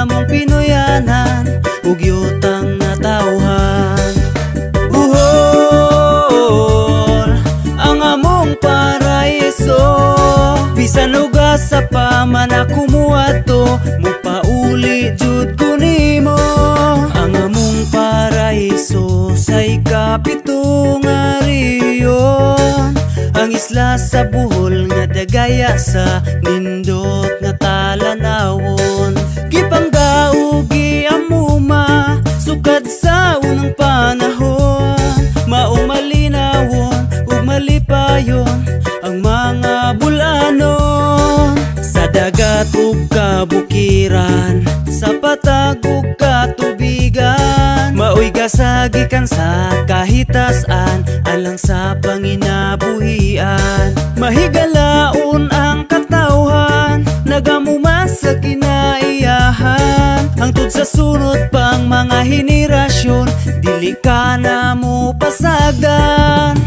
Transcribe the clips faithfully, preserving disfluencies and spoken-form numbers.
namong Pinoyanan ug yutang na tawhan. Buhol ang among paraiso, bisan uga sa paman ako muadto, mupauli jud ko nimo. Ang among paraiso sa ikapito nga riyon, ang isla sa Bohol nga dagaya sa nindot nga talanawon. Gipanggaw giamuma sukad sa unang panahon, maong malinawon ug malipayon ang mga bulanon. Sa dagat ug kabukiran, sa patag ug katubigan, maoy gasagikan sa kahitasan alang sa panginabuhian. Mahigalaon ang katawhan, nagamuma sa kinaiyahan, hangtod sa sunod pang mga henerasyon, dili ka na mo pasagdan.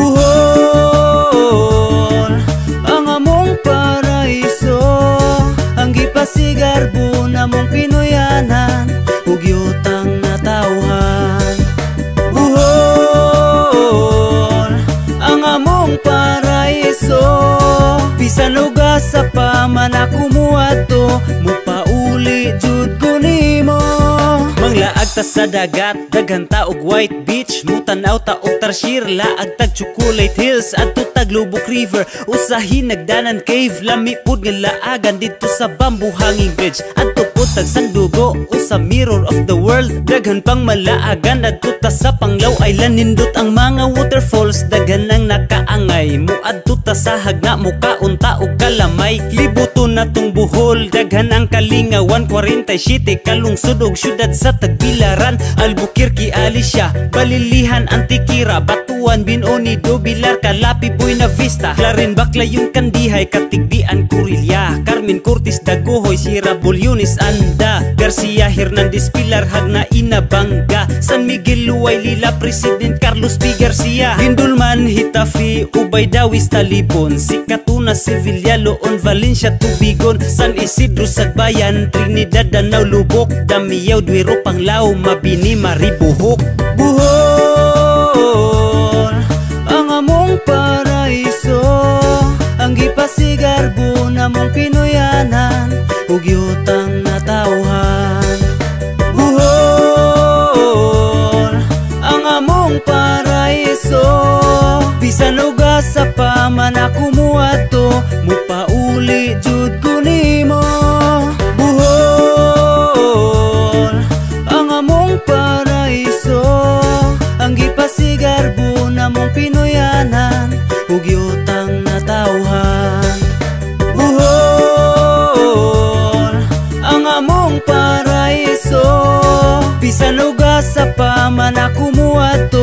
Buhol ang among paraiso, ang gipasigarbo namong Pinoyanan ug yutang na tawhan. Buhol ang among paraiso, bisan uga sa paman ako muadto, mupauli jud ko nimo. Manglaag ta sa dagat, daghan ta og White Beach, mutanaw ta og Tarsier, laag tag Chocolate Hills adto tag Lubok River, usahin nagdanan cave, lami pud nga laagan dito sa Bamboo Hanging Bridge, adto pud tag Sandugo usa Mirror of the World. Daghan pang malaagan adto ta sa Panglao Island, nindot ang mga waterfalls, daghan nang nakaangay, muadto ta sa Hagna, mukaunta og Kalamay. Libuton na tong Bohol, daghan ang Kalingawan, forty-seven kalungsod og syudad sa Tagbilaran, Albuquerque, Alicia, Balilihan, Antikira, Batuan, Binonido, Bilar, Calapi, Buena Vista, Claren, Baclayon, Kandihay, Katigbian, Curilya, Carmen Cortis, Dagohoy, Sierra Bulyones, Anda, Garcia, Hernandez, Pilar, Hagna, Inabanga, San Miguel, Luay, Lila, President Carlos P. Garcia, Gindulman, Hitafi, Ubay, Dawis, Talibon, Sikatuna, Sevilla, Loon, Valencia, Tubigon, San Isidro, Sagbayan, Trinidad, Danau, Lubok, Damiao, Duero, Panglao, Mabini, Maribohok. Buhol ang among paraiso, ang gipasigarbo namong Pinoyanan ug yutang na tawhan. Buhol ang among paraiso, bisan uga sa paman ako muadto, mupauli jud ko nimo. Buhol ang among paraiso, ang gipasigarbo namong Pinoyanan ug yutang na tawhan. Buhol ang among paraiso, bisan uga sa paman ako muadto,